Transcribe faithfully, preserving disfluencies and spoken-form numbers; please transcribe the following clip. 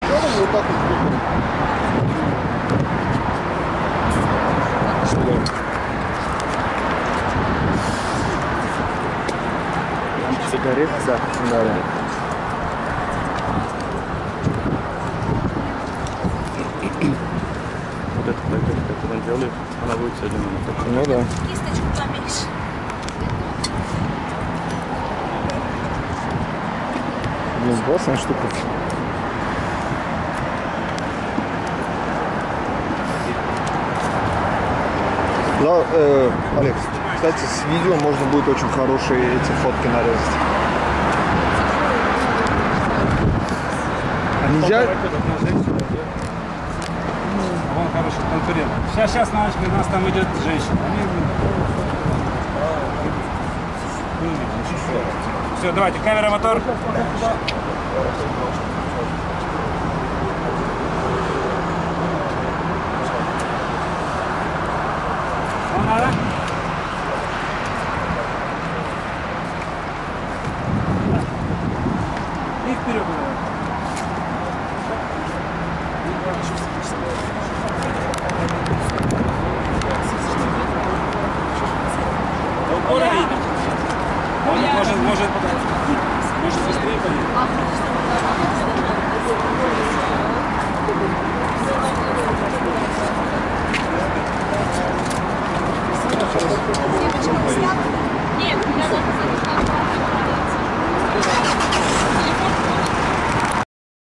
началом вот так вот. Сигарет, да, да. Вот эта пакетка, которую он делает, она будет сегодня на мотоцикле. Ну да. Кисточку поменьше. Блин, классная штука. Да, э, Алекс, кстати, с видео можно будет очень хорошие эти фотки нарезать. А нельзя? Вон хороший конкурент. Сейчас, сейчас, Наочка, у нас там идет женщина. Все, давайте, камера, мотор. Вам надо? И вперед. Может, может, может, может быстрее поедет?